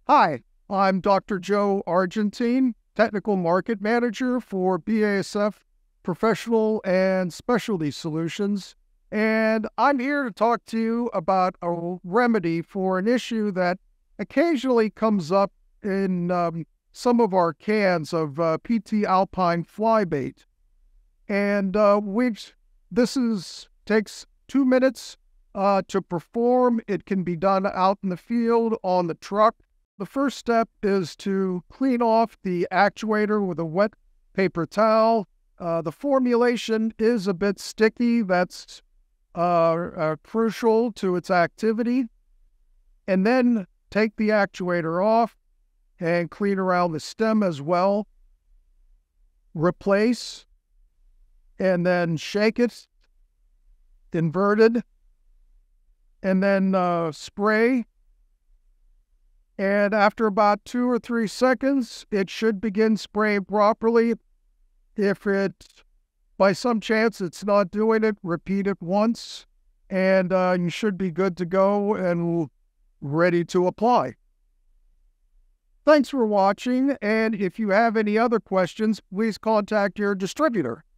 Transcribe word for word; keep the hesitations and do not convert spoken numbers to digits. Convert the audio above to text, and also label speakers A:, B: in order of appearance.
A: Hi, I'm Doctor Joe Argentine, Technical Market Manager for B A S F Professional and Specialty Solutions, and I'm here to talk to you about a remedy for an issue that occasionally comes up in um, some of our cans of uh, P T Alpine Fly Bait. And uh, we've, this is takes two minutes uh, to perform. It can be done out in the field, on the truck. The first step is to clean off the actuator with a wet paper towel. Uh, the formulation is a bit sticky. That's uh, uh, crucial to its activity. And then take the actuator off and clean around the stem as well. Replace and then shake it, inverted, and then uh, spray. And after about two or three seconds, it should begin spraying properly. If it, by some chance, it's not doing it, repeat it once, and uh, you should be good to go and ready to apply. Thanks for watching, and if you have any other questions, please contact your distributor.